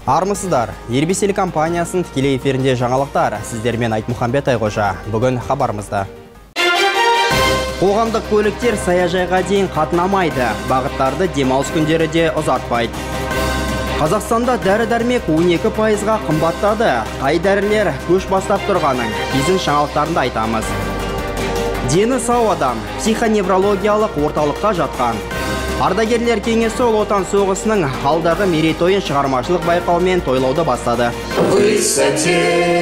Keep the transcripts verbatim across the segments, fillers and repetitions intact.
Армысыздар, Ирбис телекомпаниясының тікелей эфирінде жаңалықтар. Сіздермен Айтмұхамбет Айғожа. Бүгін хабарымызда. Қоғамдық көліктер саяжайға дейін қатынамайды. Бағыттарды демалыс күндері де ұзартпайды. Қазақстанда дәрі-дәрмек он екі пайызға қымбаттады. Қай дәрілер көш бастап тұрғанын біздің жаңалықтарында айтамыз. Дені сау адам психоневрологиялық орталыққа жатқан. Ардагерлер кеңесі Ұлы Отан соғысының алдағы мерейтойын шығармашылық байқаумен тойлауды бастады. Высоте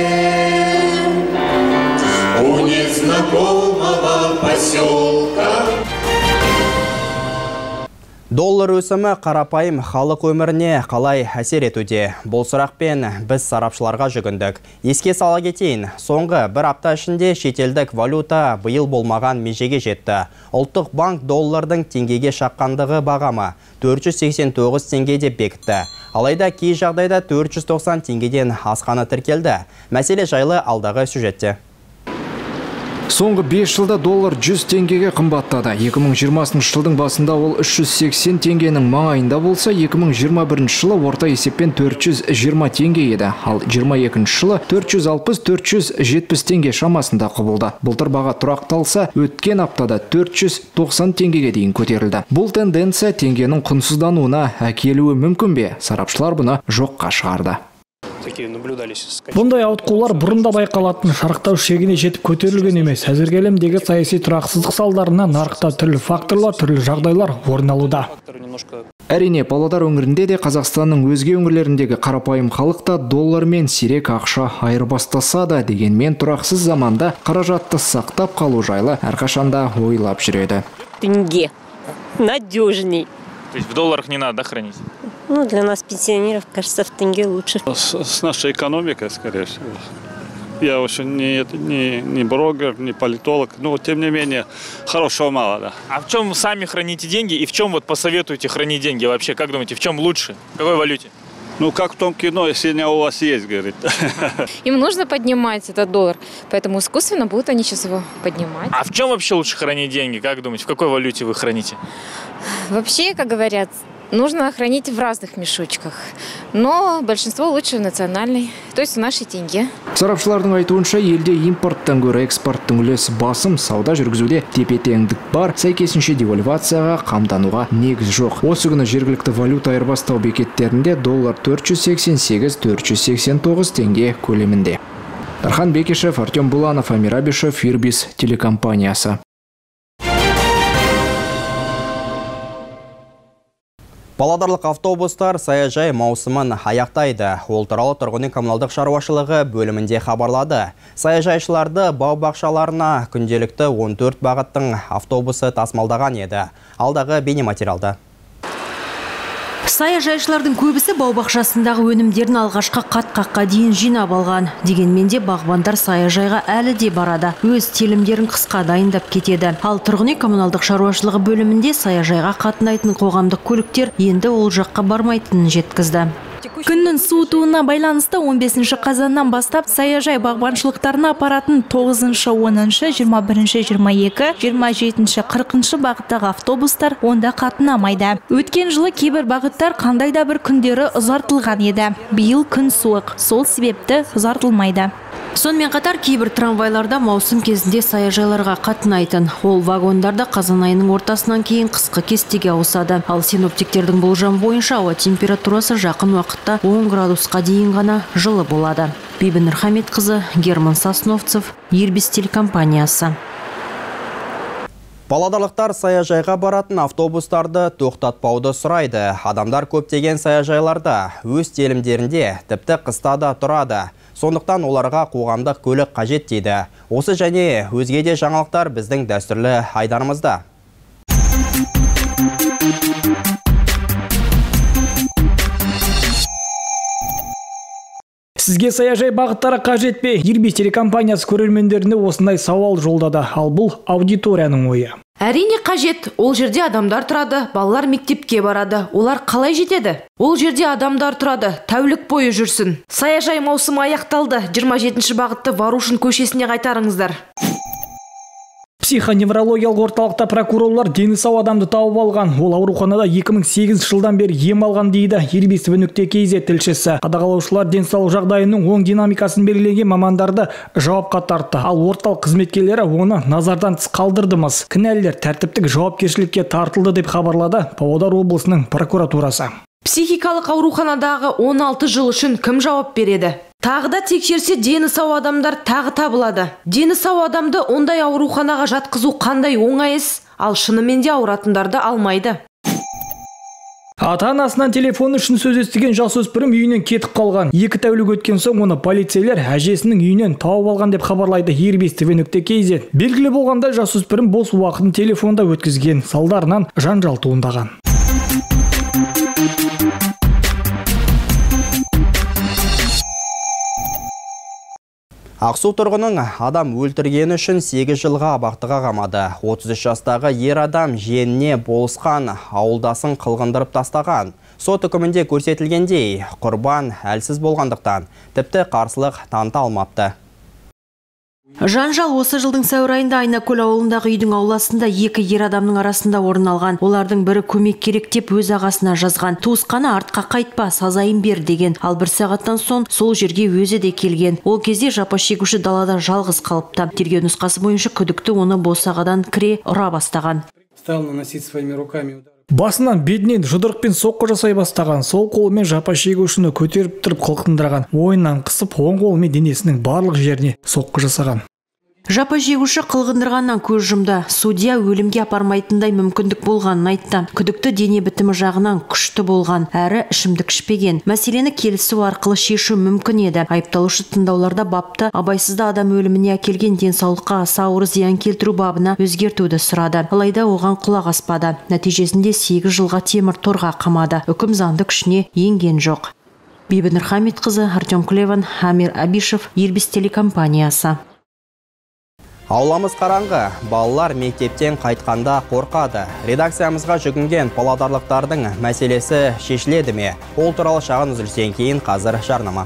у незнакомого поселка. Доллар өсімі қарапайым халық өміріне қалай әсер етуде? Бұл сұрақпен біз сарапшыларға жүгіндік. Еске сала кетейін, соңғы бір апта ішінде шетелдік валюта биыл болмаған межеге жетті. Ұлттық банк доллардың теңгеге шаққандығы бағамы төрт жүз сексен тоғыз теңге деп бекітті. Алайда кей жағдайда төрт жүз тоқсан теңгеден асқаны тіркелді. Мәселе жайлы алдағы сюжетте. Соңғы бес жылда доллар жүз теңгеге қымбаттады. екі мың жиырмасыншы жылдың басында ол үш жүз сексен теңгенің маңайында болса, екі мың жиырма бірінші жылы орта есеппен төрт жүз жиырма теңге еді. Ал жиырма екінші жылы төрт жүз алпыс - төрт жүз жетпіс теңге шамасында құбылды. Былтыр баға тұрақталса, өткен аптада төрт жүз тоқсан теңгеге дейін көтерілді. Бұл тенденция теңгенің құнсыздануына әкелуі мүмкін бе? Сарапшылар бұны жоққа шығарды. Бұндай ауытқулар бұрында байқалатын шарықтау шегіне жетіп көтерілген емес. Әзірге әлемдегі саяси тұрақсыздық салдарынан нарықта түрлі факторлар, түрлі жағдайлар орын алуда. Әрине, Павлодар өңірінде де Қазақстанның өзге өңірлеріндегі қарапайым халықта доллармен сирек ақша айырбастаса да, дегенмен тұрақсыз заманда қаражатты сақтап қалу жайлы әрқашанда ойлап жүреді. Тенге надежней. То есть в долларах не надо хранить? Ну, для нас, пенсионеров, кажется, в тенге лучше. С, с нашей экономикой, скорее всего. Я вообще не, не, не блогер, не политолог, но тем не менее хорошего мало, да. А в чем сами храните деньги и в чем вот посоветуете хранить деньги вообще? Как думаете, в чем лучше? В какой валюте? Ну, как в том кино, если не у вас есть, говорит. Им нужно поднимать этот доллар, поэтому искусственно будут они сейчас его поднимать. А в чем вообще лучше хранить деньги? Как думаете, в какой валюте вы храните? Вообще, как говорят, нужно хранить в разных мешочках, но большинство лучше в национальной, то есть в нашей тенге. Сарапшылардың айтуынша, елде импорттан гөрі экспорттың үлесі басым, сауда жүргізуде тепе-теңдік бар, сәйкесінше девальвацияға қамдануға негіз жоқ. Осы күні жергілікті валюта айырбастау бекеттерінде доллар төрт жүз сексен сегіз - төрт жүз сексен тоғыз теңге көлемінде. Дархан Бекешев, Артем Буланов, Амир Абишев, Ирбис телекомпаниясы. Павлодарлық автобустар саяжай маусымын аяқтайды. Ол туралы тұрғын үй коммуналдық шаруашылығы бөлімінде хабарлады. Саяжайшыларды бау-бақшаларына күнделікті он төрт бағыттың автобусы тасымалдаған еді. Алдағы бейнематериалда. Саяжайшылардың көбісі бау-бақшасындағы өнімдерін алғашқы қат-қаққа дейін жинап алған. Дегенмен де бағбандар саяжайға әлі де барады. Өз телімдерін қысқа дайындап кетеді. Ал тұрғын үй коммуналдық шаруашылығы бөлімінде саяжайға қатынайтын қоғамдық көліктер енді ол жаққа бармайтынын жеткізді. Күннің суытуына байланысты он бесінші қазаннан бастап саяжай бағбаншылықтарына апаратын тоғызыншы, оныншы, жиырма бірінші, жиырма екі, жиырма жетінші, қырқыншы бағыттағы автобустар онда қатынамайды. Өткен жылы кейбір бағыттар қандайда бір күндері ұзартылған еді. Биыл күн суық, сол себепті ұзартылмайды. Сонымен қатар кейбір трамвайларда маусым кезінде саяжайларға қатынайтын. Ол вагондарда қазан айының ортасынан кейін қысқы кестеге ауысады. Ал синоптиктердің болжам бойынша ауа температурасы жақын уақытта он градусқа дейін ғана жылы болады. Бибінұр Хамитқызы, Герман Сосновцев, Ирбис телекомпаниясы. Павлодарлықтар саяжайға баратын автобустарды тоқтатпауды сұрайды. Адамдар көптеген саяжайларда өз телімдерінде тіпті қыста да тұрады. Сондықтан оларға қоғамдық көлік қажет дейді. Осы және өзге де жаңалықтар біздің дәстүрлі айдарымызда. Сізге саяжай бағыттары қажет пе? Ирбис телекомпаниясы көрермендеріне осындай сауал жолдады. Ал бұл аудиторияның ойы. Әрине қажет. Ол жерде адамдар тұрады, балалар мектепке барады. Олар қалай жетеді? Ол жерде адамдар тұрады, тәулік бойы жүрсін. Саяжай маусымы аяқталды. жиырма жетінші бағытты Варушин көшесіне қайтарыңыздар. Психоневрологиялық орталықта прокурорлар дені сау адамды тауып алған. Ол ауруханада екі мың сегізінші жылдан бері ем алған дейді ербесов нүкте кз тілшісі. Қадағалаушылар денсаулық жағдайының оң динамикасын белгіленген мамандарды жауапқа тартты. Ал орталық қызметкерлері оны назардан тыс қалдырдымыз. Кінәлілер тәртіптік жауапкершілікке тартылды деп хабарлады Павлодар облысының прокуратурасы. Психикалық ауруханадағы он алты жыл үшін кім жауап береді? Тағы да тексерсе дені сау адамдар тағы табылады. Дені сау адамды ондай ауруханаға жатқызу қандай оңай іс, ал шынымен де ауыратындарды алмайды. Ата-анасынан телефон үшін сөз естіген жасөспірім үйінен кетіп қалған. Екі тәулік өткен соң оны полицейлер әжесінің үйінен тауып алған деп хабарлайды ербесов нүкте кз. Белгілі болғанда жасөспірім бос уақытын телефонда өткізген, салдарынан жанжал туындаған. Ақсу тұрғының адам өлтіргені үшін сегіз жылға абақтыға қамады. отыз үш жастағы ер адам жиеніне болысқан ауылдасын қылғындырып тастаған. Сот үкімінде көрсетілгендей, құрбан әлсіз болғандықтан тіпті қарсылық таныта алмапты. Жанжал осы жылдың сәуір айында Айнакөл ауылындағы үйдің ауласында екі ер адамның арасында орын алған. Олардың бірі көмек керек деп өз ағасына жазған. Туысқаны артқа қайтпа, сазайын бер деген. Ал бір сағаттан соң сол жерге өзі де келген. Ол кезде жапа шегуші далада жалғыз қалыпты. Тергеу нұсқасы бойынша күдікті оны босағадан кіре ұра бастаған. Басынан бетінен жұдырықпен соққы жасай бастаған. Сол қолымен жапа шегушіні көтеріп тұрып қылқындырған. Ойынан қысып, оң қолымен денесінің барлық жеріне соққы жасаған. Жапа шегуші қылғындырғаннан көз жұмды. Судья өлімге апармайтындай мүмкіндік болғанын айтты. Күдікті дене бітімі жағынан күшті болған, әрі ішімдік ішпеген. Мәселені келісу арқылы шешу мүмкін еді. Айыпталушы тыңдауларда бапты абайсызда адам өліміне әкелген денсаулыққа аса ауыр зиян келтіру бабына өзгертуді сұрады. Алайда оған құлақ аспады. Нәтижесінде сегіз жылға темір торға қамады. Үкім заңды күшіне енген жоқ. Бибі Нұрхамедқызы, Артем Клеван, Амир Абишев, Ербис телекомпаниясы. Ауламыз қараңғы, балалар мектептен қайтқанда қорқады. Редакциямызға жүгінген павлодарлықтардың мәселесі шешіледі ме? Ол туралы шағын үзілістен кейін қазір жарнама.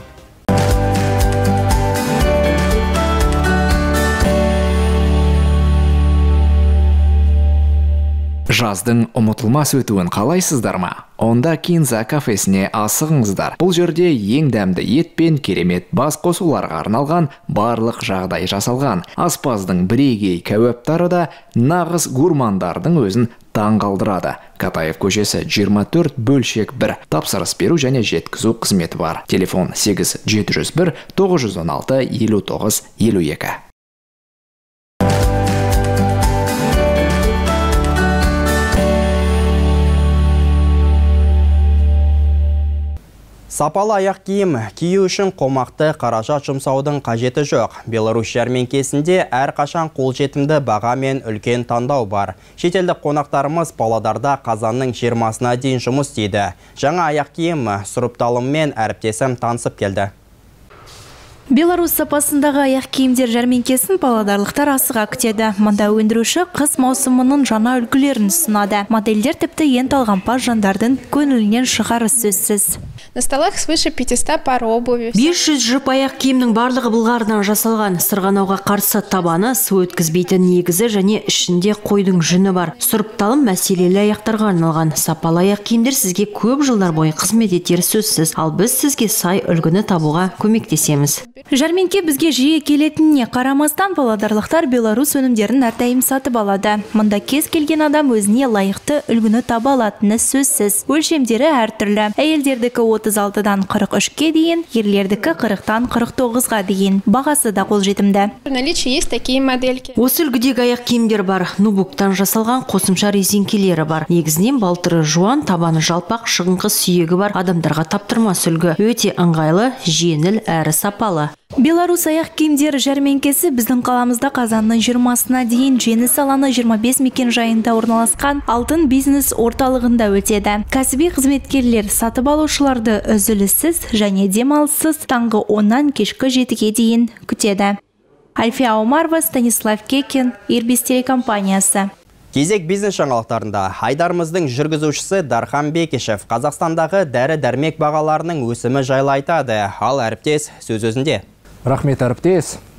Жаздың ұмытылмас өтуін қалайсыздар ма? Онда Кинза кафесіне асығыңыздар. Бұл жерде ең дәмді ет пен керемет бас қосуларға арналған барлық жағдай жасалған. Аспаздың бірегей кәуаптары да нағыз гурмандардың өзін таң қалдырады. Катаев көшесі жиырма төрт бөлшек бір. Тапсырыс беру және жеткізу қызметі бар. Телефон сегіз жеті жүз бір тоғыз жүз он алты елу тоғыз елу екі. Сапалы аяқ киім кию үшін қомақты қаражат жұмсаудың қажеті жоқ. Беларусь жәрмеңкесінде әрқашан қолжетімді баға мен үлкен таңдау бар. Шетелдік қонақтарымыз Павлодарда қазанның жиырмасына дейін жұмыс істейді. Жаңа аяқ киім сұрыпталыммен әріптесім танысып келді. Беларусь сапасындағы аяқ киімдер жәрмеңкесін павлодарлықтар асыға күтеді. Мұнда өндіруші қыс маусымының жаңа үлгілерін ұсынады. Модельдер тіпті ең талғампаз жандардың көңілінен шығары сөзсіз. На столах свыше пятисот пар обуви. бес жүз жұп аяқ киімнің барлығы былғарынан жасалған. Сырғанауға қарсы табаны, су өткізбейтін негізі және ішінде қойдың жүні бар. Сұрыпталым мәселелі аяқтарға арналған. Сапалы аяқ киімдер сізге көп жылдар бойы қызмет етер сөзсіз. Ал біз сізге сай үлгіні табуға көмектесеміз. Жәрмеңке бізге жиі келетініне қарамастан павлодарлықтар Беларусь өнімдерін әрдайым сатып алады. Мұнда кез келген адам өзіне лайықты үлгіні таба алатыны сөзсіз. Өлшемдері әртүрлі. Әйелдердікі отыз алтыдан қырық үшке дейін, ерлердікі қырықтан қырық тоғызға дейін. Бағасы да қолжетімді. В наличии есть такие модельки. Осы үлгідегі аяқ киімдер бар. Нубуктан жасалған қосымша резинкелері бар. Негізінен балтыры жуан, табаны жалпақ, шығыңқы сүйегі бар адамдарға таптырмас үлгі. Өте ыңғайлы, жеңіл әрі сапалы. Беларусь аяқ киімдері жәрмеңкесі біздің қаламызда қазанның жиырмасына дейін Жеңіс алаңы жиырма бес мекен жайында орналасқан алтын бизнес орталығында өтеді. Кәсіби қызметкерлер сатып алушыларды үзіліссіз және демалыссыз таңғы оннан кешкі жетіге дейін күтеді. Альфия Омарова, Станислав Кекин, Ербис телекомпаниясы. Кезек бизнес жаңалықтарында Айдарымыздың жүргізушісі Дархан Бекешев Қазақстандағы дәрі-дәрмек бағаларының өсімі жайлы айтады. Ал әріптес сөз өзінде. Рахмет әріптес.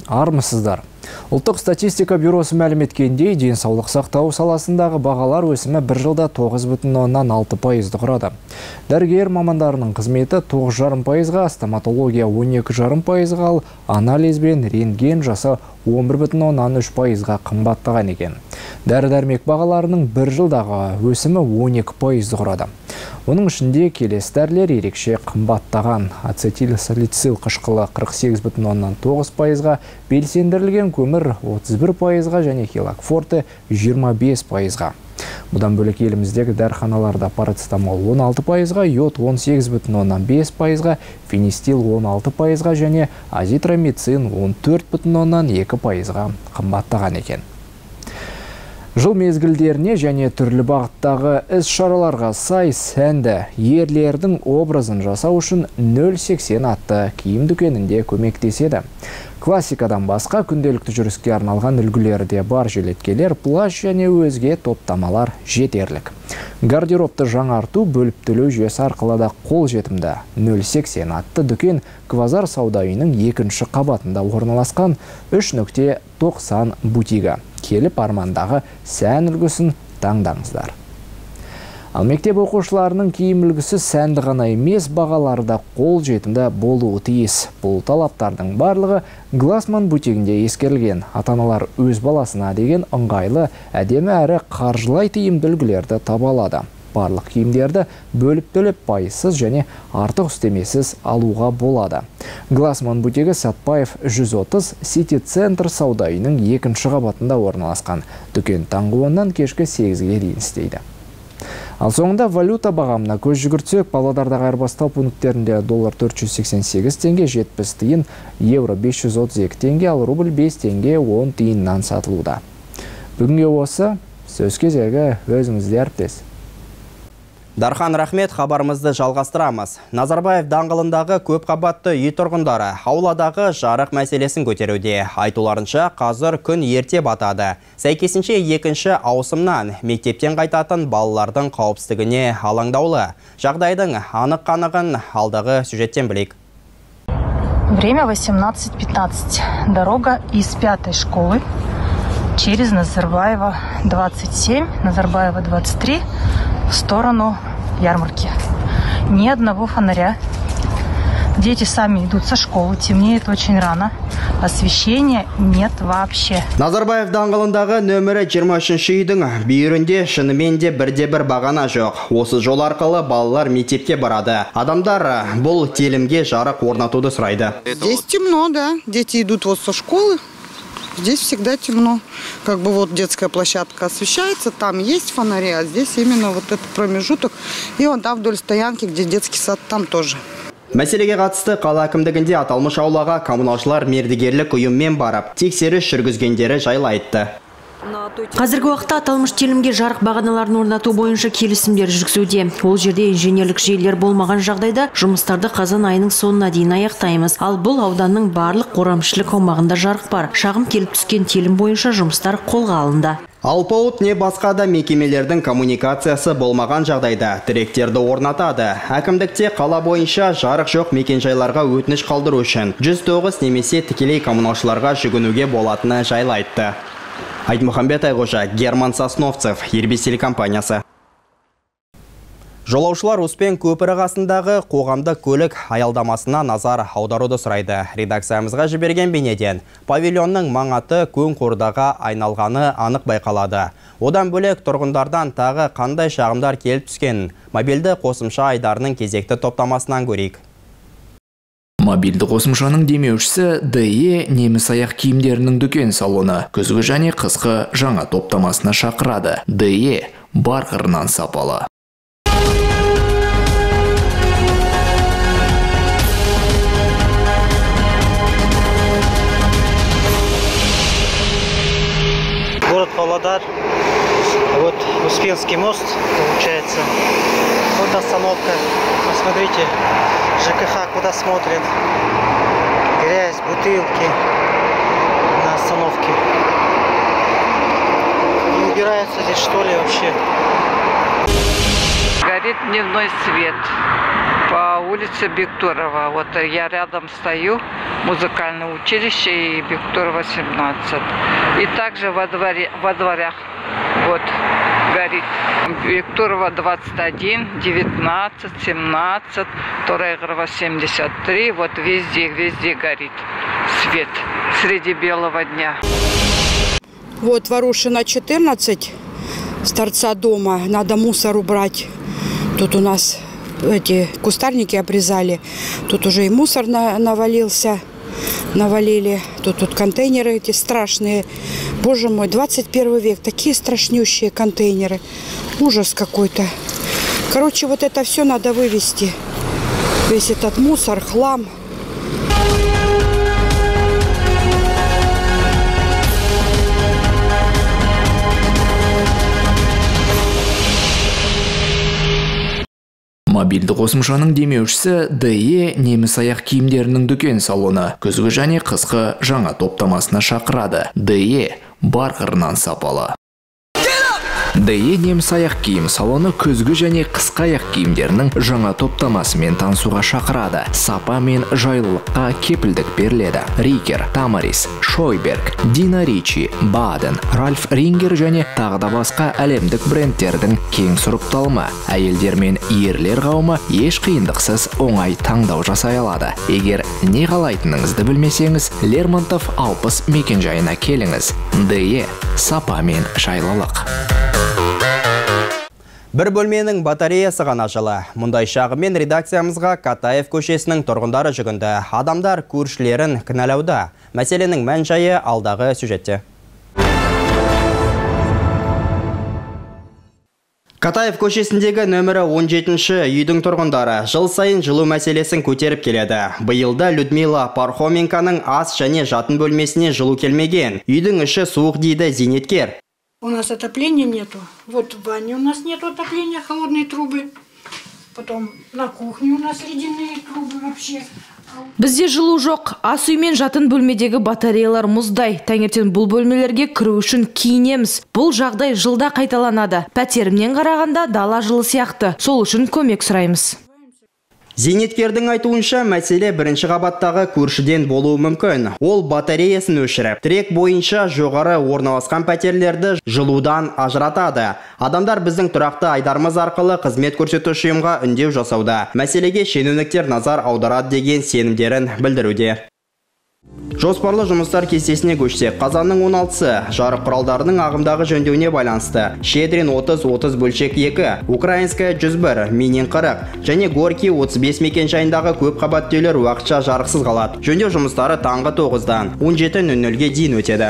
Армысыздар. Ұлттық статистика бюросы мәлім еткендей, денсаулық сақтау саласындағы бағалар өсімі бір жылда тоғыз бүтін оннан алты пайызды құрады. Дәрігер мамандарының қызметі тоғыз жарым пайызға, стоматология он екі жарым пайызға, ал анализ бен рентген жасы он бір бүтін оннан үш пайызға қымбаттаған екен. Дәрі-дәрмек бағаларының бір жылдағы өсімі он екі пайызды құрады. Оның ішінде келесі дәрілер ерекше қымбаттаған. Ацетилсалицил қышқылы қырық сегіз бүтін оннан тоғыз пайызға, белсендірілген көмір отыз бір пайызға және хелакфорте жиырма бес пайызға. Бұдан бөлек еліміздегі дәріханаларда парацетамол он алты пайызға, йод он сегіз бүтін оннан бес пайызға, фенистил он алты пайызға және азитромицин он төрт бүтін оннан екі пайызға қымбаттаған екен. Жыл мезгілдеріне және түрлі бағыттағы іс-шараларға сай сәнді ерлердің образын жасау үшін нөл сексен атты киім дүкенінде көмектеседі. Классикадан басқа күнделікті жүріске арналған үлгілерде бар желеткелер, плащ және өзге топтамалар жетерлік. Гардеробты жаңарту бөліп төлеу жүйесі арқылы да қол жетімді. нөл сексен атты дүкен Квазар сауда үйінің екінші қабатында орналасқан үш нүкте тоқсан бутигі. Келіп армандағы сән үлгісін таңдаңыздар. Ал мектеп оқушыларының киім үлгісі сәнді ғана емес, бағалары да қол жетімді болуы тиіс. Бұл талаптардың барлығы Глассман бутигінде ескерілген. Ата-аналар өз баласына деген ыңғайлы, әдемі әрі қаржылай тиімді үлгілерді таба алады. Барлық киімдерді бөліп төлеп пайызсыз және артық үстемесіз алуға болады. Глассман бутигі Сәтпаев жүз отыз Сити Центр сауда үйінің екінші қабатында орналасқан. Дүкен таңғы оннан кешкі сегізге дейін істейді. Ал соңында валюта бағамына көз жүгіртсек, Павлодардағы айырбастау пункттерінде доллар төрт жүз сексен сегіз теңге жетпіс тиын, евро бес жүз отыз екі теңге, ал рубль бес теңге он тиыннан сатылуда. Бүгінге осы, сөз кезегі өзіңізде әріптес. Дархан рахмет, хабарымызды жалғастырамыз. Назарбаев даңғылындағы көп қабатты үй тұрғындары ауладағы жарық мәселесін көтеруде. Айтуларынша, қазір күн ерте батады. Сәйкесінше екінші ауысымнан мектептен қайтатын балалардың қауіпсіздігіне алаңдаулы. Жағдайдың анық-қанығын алдағы сюжеттен білейік. Время восемнадцать пятнадцать. Дорога из пятой школы через Назарбаева двадцать семь, Назарбаева двадцать три в сторону ярмарки. Ни одного фонаря. Дети сами идут со школы, темнеет очень рано. Освещения нет вообще. Назарбаев даңғылындағы нөмірі жиырма үшінші үйдің бүйірінде шынымен де бірде-бір бағана жоқ. Осы жол арқылы балалар мектепке барады. Адамдар бұл телімге жарық орнатуды сұрайды. Здесь темно, да. Дети идут вот со школы. Здесь всегда темно. Как бы вот детская площадка освещается, там есть фонари, а здесь именно вот этот промежуток. И вон там вдоль стоянки, где детский сад, там тоже. Мәселеге қатысты қала әкімдігінде аталмыш аулаға коммуналшылар мердігерлік ұйыммен барып, тексеріс жүргізгендері жайлы айтты. Қазіргі уақытта аталмыш телімге жарық бағаналарын орнату бойынша келісімдер жүргізуде. Ол жерде инженерлік желілер болмаған жағдайда жұмыстарды қазан айының соңына дейін аяқтаймыз. Ал бұл ауданның барлық қорамшылық аумағында жарық бар. Шағым келіп түскен телім бойынша жұмыстар қолға алынды. Алпауыт не басқа да мекемелердің коммуникациясы болмаған жағдайда тіректерді орнатады. Әкімдікте қала бойынша жарық жоқ мекенжайларға өтініш қалдыру үшін жүз тоғыз немесе тікелей коммуналшыларға жүгінуге болатыны жайлы айтты. Айтмұхамбет Айғожа, Герман Сосновцев, Ербис телекомпаниясы. Жолаушылар Успен көпірі қасындағы қоғамдық көлік аялдамасына назар аударуды сұрайды. Редакциямызға жіберген бейнеден павильонның маңаты көң қордаға айналғаны анық байқалады. Одан бөлек тұрғындардан тағы қандай шағымдар келіп түскен мобильді қосымша айдарының кезекті топтамасынан көрейік. Мобильді қосымшаның демеушісі ди и неміс аяқ киімдерінің дүкен салоны күзгі және қысқы жаңа топтамасына шақырады. ди и бар қырынан сапалы. Город Павлодар, вот Успенский мост получается, вот остановка, посмотрите, ЖКХ куда смотрит, грязь, бутылки на остановке, не убираются здесь что ли вообще? Горит дневной свет, По улице Бектурова. Вот я рядом стою, музыкальное училище и Бектурова семнадцать. И также во, дворе, во дворях вот горит. Бектурова двадцать один, девятнадцать, семнадцать, Торайгорова семьдесят три. Вот везде, везде горит свет среди белого дня. Вот Ворушина четырнадцать, с торца дома. Надо мусор убрать. Тут у нас эти кустарники обрезали. Тут уже и мусор на, навалился. Навалили. Тут, тут контейнеры эти страшные. Боже мой, двадцать первый век. Такие страшнющие контейнеры. Ужас какой-то. Короче, вот это все надо вывести. Весь этот мусор, хлам. Мобильді қосымшаның демеушісі ди и неміс аяқ киімдерінің дүкен салоны күзгі және қысқы жаңа топтамасына шақырады. ди и бар қырынан сапалы. ди и неміс аяқ киім салоны күзгі және қысқы аяқ киімдерінің жаңа топтамасымен танысуға шақырады. Сапа мен жайлылыққа кепілдік беріледі. Рикер, Тамарис, Шойберг, Дина Ричи, Баден, Ральф Рингер және тағы да басқа әлемдік брендтердің кең сұрыпталымы. Әйелдер мен ерлер қауымы еш қиындықсыз оңай таңдау жасай алады. Егер не қалайтыныңызды білмесеңіз, Лермонтов алпыс мекенжайына келіңіз. ди и сапа мен жайлылық. Бір бөлменің батареясы ғана жылы. Мұндай шағымен редакциямызға Катаев көшесінің тұрғындары жүгінді. Адамдар көршілерін кінәлауда. Мәселенің мән-жайы алдағы сюжетте. Катаев көшесіндегі нөмірі он жетінші үйдің тұрғындары жыл сайын жылу мәселесін көтеріп келеді. Биылда Людмила Пархоменканың ас және жатын бөлмесіне жылу келмеген. Үйдің іші суық дейді зейнеткер. У нас отопления нету. Вот в ванне у нас нету отопления, холодные трубы. Потом на кухне у нас ледяные трубы вообще. Бізде жылу жоқ. Ас үй мен жатын бөлмедегі батареялар мұздай. Таңертең бұл бөлмелерге кіру үшін киінеміз. Бұл жағдай жылда қайталанады. Пәтерімнен қарағанда дала жылы сияқты. Сол үшін көмек сұраймыз. Зейнеткердің айтуынша мәселе бірінші қабаттағы көршіден болуы мүмкін. Ол батареясын өшіріп, трек бойынша жоғары орналасқан пәтерлерді жылудан ажыратады. Адамдар біздің тұрақты айдарымыз арқылы қызмет көрсетуші ұйымға үндеу жасауда. Мәселеге шенеуніктер назар аударады деген сенімдерін білдіруде. Жоспарлы жұмыстар кестесіне көшсек, қазанның он алтысы жарық құралдарының ағымдағы жөндеуіне байланысты. Щедрин отыз отыз бөлшек екі, Украинская жүз бір, Минин қырық және Горький отыз бес мекен жайындағы көп қабатты үйлер уақытша жарықсыз қалады. Жөндеу жұмыстары таңғы тоғыздан он жеті нөл нөлге дейін өтеді.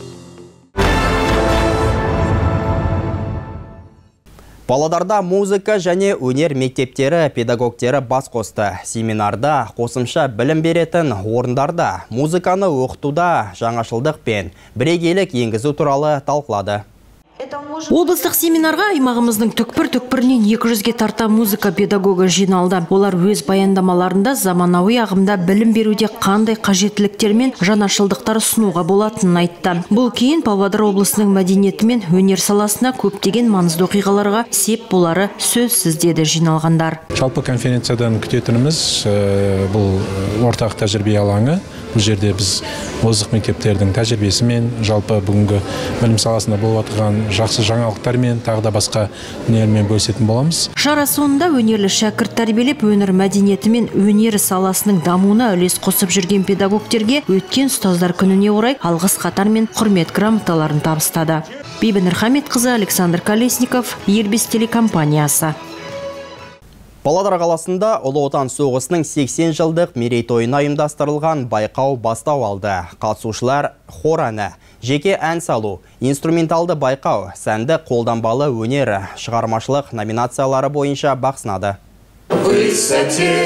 Павлодарда музыка және өнер мектептері педагогтері бас қосты. Семинарда қосымша білім беретін орындарда музыканы оқытуда жаңашылдық пен бірегейлік енгізу туралы талқылады. Облыстық семинарға аймағымыздың түкпір-түкпірінен екі жүзге тарта музыка педагогы жиналды. Олар өз баяндамаларында заманауи ағымда білім беруде қандай қажеттіліктер мен жаңашылдықтар ұсынуға болатынын айтты. Бұл кейін Павлодар облысының мәдениеті мен өнер саласына көптеген маңызды оқиғаларға сеп болары сөзсіз деді жиналғандар. Жалпы конференциядан күтетініміз бұл ортақ тәжірибе алаңы. Бұл жерде біз озық мектептердің тәжірибесі мен жалпы бүгінгі білім саласында болып отырған жақсы жаңалықтар мен тағы да басқа өнермен бөлісетін боламыз. Шара соңында өнерлі шәкірт тәрбиелеп, өнер мәдениеті мен өнер саласының дамуына үлес қосып жүрген педагогтерге өткен ұстаздар күніне орай алғыс хаттар мен құрмет грамоталарын табыстады. Бибінұр Хамитқызы, Александр Колесников, Елбес телекомпаниясы. Павлодар қаласында Ұлы Отан соғысының сексен жылдық мерейтойына ұйымдастырылған байқау бастау алды. Қатысушылар хор әні, жеке ән салу, инструменталды байқау, сәнді қолданбалы өнер, шығармашылық номинациялары бойынша бақ сынады. Высоте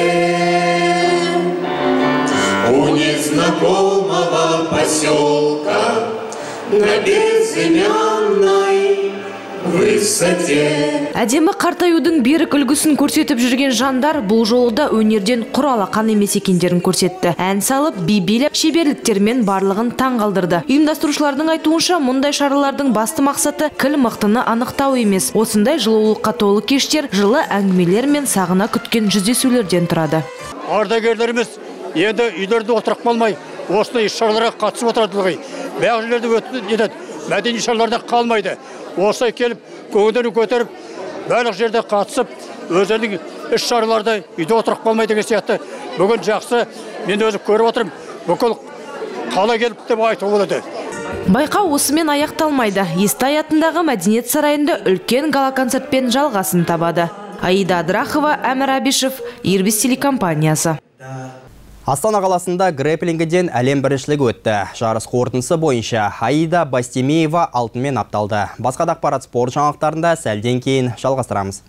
у незнакомого поселка на безымянной высоте. Әдемі қартаюдың берік үлгісін көрсетіп жүрген жандар бұл жолда өнерден құр алақан емес екендерін көрсетті. Ән салып, би билеп, шеберліктермен барлығын таң қалдырды. Ұйымдастырушылардың айтуынша, мұндай шаралардың басты мақсаты кіл мықтыны анықтау емес. Осындай жылулыққа толы кештер жылы әңгімелер мен сағына күткен жүздесулерден тұрады. Ардагерлеріміз енді үйлерде отырып қалмай, осындай іс-шараларға қатысып отырады ғой. Бәғ жерлерде өтеді, мәдени шараларда қалмайды. Осылай келіп, көңілдерін көтеріп, барлық жерде қатысып, өздерінің іс-шараларда үйде отырып қалмайды деген сияқты. Бүгін жақсы, мен өзі көріп отырмын, бүкіл қала келіп деп айтуы болады. Байқау осымен аяқталмайды. Естай атындағы мәдениет сарайында үлкен гала-концертпен жалғасын табады. Аида Адрахова, Әмір Абишев, Ирбис телекомпаниясы. Астана қаласында грэпплингіден әлем біріншілігі өтті. Жарыс қорытындысы бойынша Аида Бастемеева алтынмен апталды. Басқа да ақпарат спорт жаңалықтарында сәлден кейін жалғастырамыз.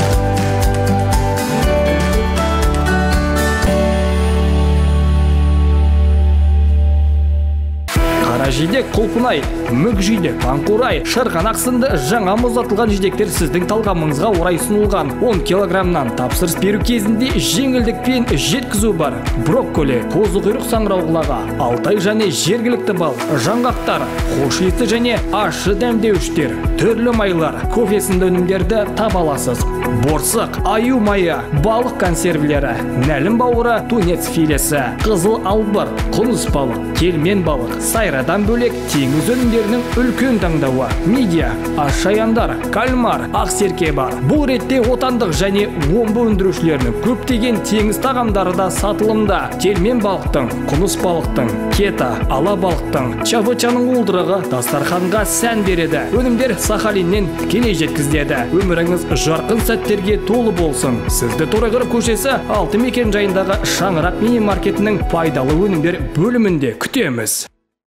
Қара жидек, құлпынай, мүк жидек, панқурай, шырғанақ сынды жаңа мұздатылған жидектер сіздің талғамыңызға орай ұсынылған. он килограммнан тапсырыс беру кезінде жеңілдікпен жеткізу бар. Брокколи, қозы құйрық саңырауқұлағы, алтай және жергілікті бал, жаңғақтар, хош иісті және ащы дәмдеуіштер, түрлі майлар, кофе сынды өнімдерді таба аласыз. Борсық, аю майы, балық консервілері, нәлім бауыры, тунец филесі, қызыл албыр, құныс балық, келмен балық, сайрадан бөлек теңіз өнімдерінің үлкен таңдауы. Мидия, ашаяндар, кальмар, ақсерке бар. Бұл ретте отандық және омбы өндірушілерінің көптеген теңіз тағамдары да сатылымда. Келмен балықтың, құныс балықтың, кета, ала балықтың, чавычаның уылдырығы дастарханға сән береді. Өнімдер Сахалиннен тікелей жеткізіледі. Өміріңіз жарқын сәттерге толы болсын. Сізді Торайғыр көшесі алты мекен жайындағы Шаңырақ мини маркетінің пайдалы өнімдер бөлімінде күтеміз.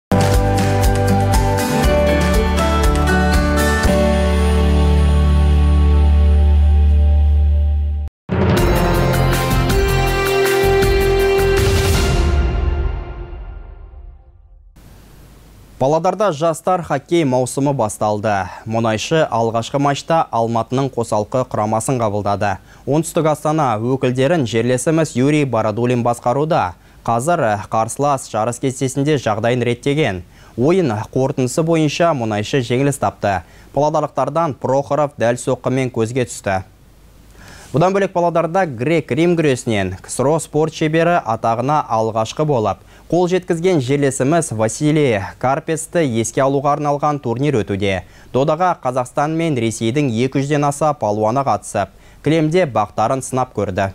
Павлодарда жастар хоккей маусымы басталды. Мұнайшы алғашқы матчта Алматының қосалқы құрамасын қабылдады. Оңтүстік Астана өкілдерін жерлесіміз Юрий Барадулин басқаруда. Қазір қарсылас жарыс кестесінде жағдайын реттеген. Ойын қорытындысы бойынша мұнайшы жеңіліс тапты. Павлодарлықтардан Прохоров дәл соққымен көзге түсті. Бұдан бөлек Павлодарда грек-рим күресінен КСРО спорт шебері атағына алғашқы болып, қол жеткізген жерлесіміз Василий Карпесті еске алуға арналған турнир өтуде. Додаға Қазақстан мен Ресейдің екі жүзден аса палуаны қатысып, кілемде бақтарын сынап көрді.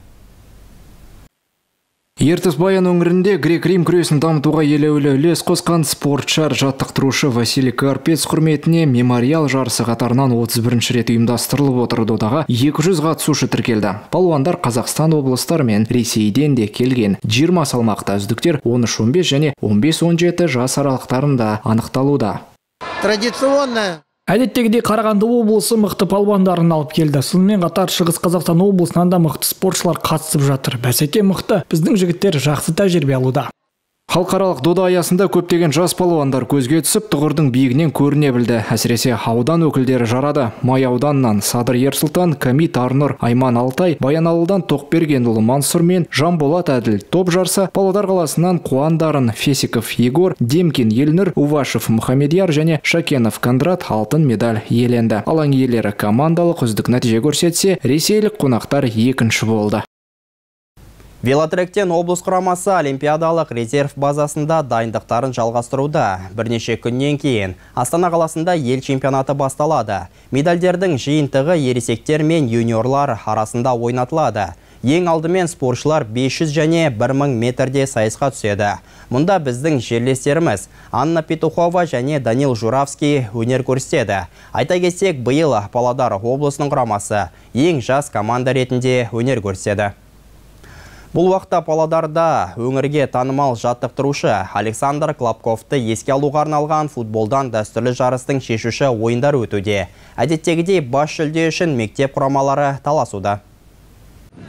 Ертіс Баян өңірінде грек-рим күресін дамытуға елеулі үлес қосқан спортшар жаттықтырушы Василий Карпец құрметіне мемориал жарысы қатарынан отыз бірінші рет ұйымдастырылып отыр. Додаға екі жүз қатысушы тіркелді. Палуандар Қазақстан облыстары мен Ресейден де келген. жиырма салмақта үздіктер он үш он бес және он бес он жеті жас аралықтарында анықталуда. Традиционно Әдеттегідей Қарағанды облысы мықты палуандарын алып келді. Сонымен қатар Шығыс Қазақстан облысынан да мықты спортшылар қатысып жатыр. Бәсеке мықты, біздің жігіттер жақсы тәжірибе алуда. Халықаралық дода аясында көптеген жас палуандар көзге түсіп, тұғырдың биігінен көріне білді. Әсіресе аудан өкілдері жарады. Май ауданынан Садыр Ерсұлтан, Камит Арнұр, Айман Алтай, Баянауылдан Тоқбергенұлы Мансұр мен Жанболат Әділ топ жарса, Павлодар қаласынан Қуандарын Фесиков Егор, Демкин Елнұр, Увашев Мұхамедияр және Шакенов Кондрат алтын медаль иеленді. Алаң иелері командалық үздік нәтиже көрсетсе, ресейлік қонақтар екінші болды. Велотректен облыс құрамасы олимпиадалық резерв базасында дайындықтарын жалғастыруда. Бірнеше күннен кейін Астана қаласында ел чемпионаты басталады. Медальдердің жиынтығы ересектер мен юниорлар арасында ойнатылады. Ең алдымен спортшылар бес жүз және бір мың метрде сайысқа түседі. Мұнда біздің жерлестеріміз Анна Петухова және Данил Журавский өнер көрсетеді. Айта кетсек, биыл Павлодар облысының құрамасы ең жас команда ретінде өнер көрсетеді. Бұл уақытта Павлодарда өңірге танымал жаттықтырушы Александр Клапковты еске алуға арналған футболдан дәстүрлі жарыстың шешуші ойындар өтуде. Әдеттегідей бас жүлде үшін мектеп құрамалары таласуда.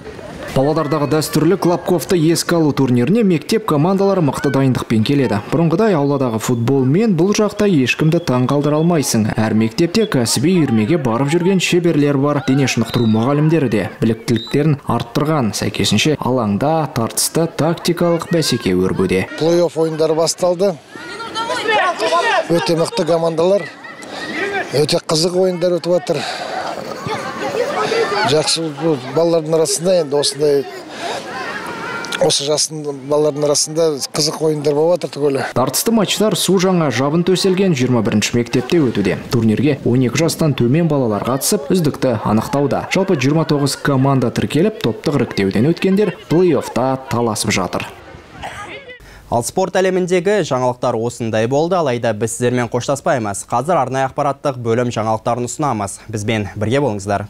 Павлодардағы дәстүрлі клапковты еске алу турниріне мектеп командалары мықты дайындықпен келеді. Бұрынғыдай ауладағы футболмен бұл жақта ешкімді таң қалдыра алмайсың. Әр мектепте кәсіби үйірмеге барып жүрген шеберлер бар. Дене шынықтыру мұғалімдері де біліктіліктерін арттырған. Сәйкесінше алаңда тартысты тактикалық бәсеке өрбуде. Плей-офф ойындары басталды. Өте мықты командалар, өте қызық ойындар өтіп жатыр. Жақсы балалардың арасында енді осындай осы жастың балалардың арасында қызық ойындар болып жатыр түгелі. Тартысты матчтар су жаңа жабын төселген жиырма бірінші мектепте өтуде. Турнирге он екі жастан төмен балалар қатысып, үздікті анықтауда. Жалпы жиырма тоғыз команда тіркеліп, топтық іріктеуден өткендер плей-оффта таласып жатыр. Ал спорт әлеміндегі жаңалықтар осындай болды, алайда біз сіздермен қоштаспаймыз. Қазір арнайы ақпараттық бөлім жаңалықтарын ұсынамыз. Бізбен бірге болыңыздар.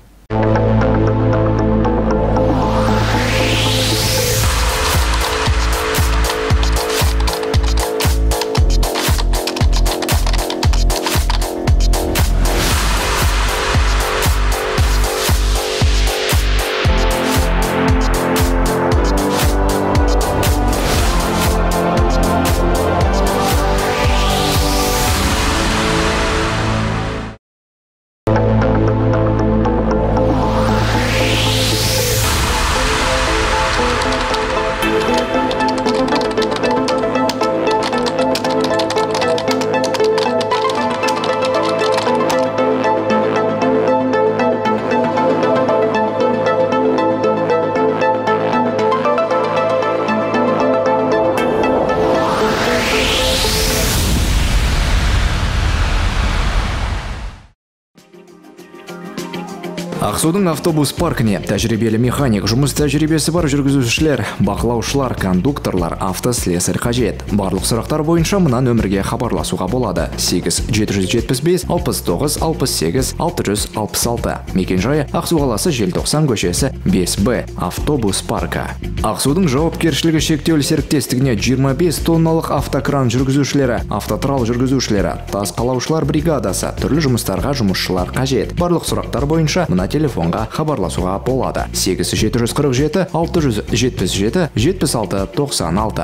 Ақсудың автобус паркіне тәжірибелі механик, жұмыс тәжірибесі бар жүргізушілер, бақылаушылар, кондукторлар, автослесарь қажет. Барлық сұрақтар бойынша мына нөмірге хабарласуға болады. сегіз жеті жүз жетпіс бес алпыс тоғыз алпыс сегіз алты жүз алпыс алты. Мекен-жайы Ақсу қаласы Желтоқсан көшесі бес Б. Автобус паркі. Ақсудың жауапкершілігі шектеулі серіктестігіне жиырма бес тонналық автокран жүргізушілері, автотрал жүргізушілері, тас қалаушылар бригадасы, түрлі жұмыстарға жұмысшылар қажет. Барлық сұрақтар бойынша мына телефонға хабарласуға болады. сегіз жеті жүз қырық жеті алты жүз жетпіс жеті жетпіс алты тоқсан алты.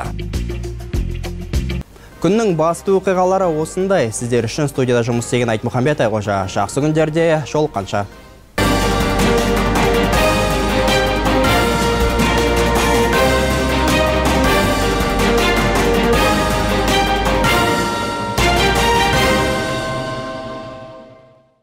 Күннің басты оқиғалары осындай. Сіздер үшін студияда жұмыс істеген Айтмұхамбет Айғожа. Жақсы күндерде жолыққанша.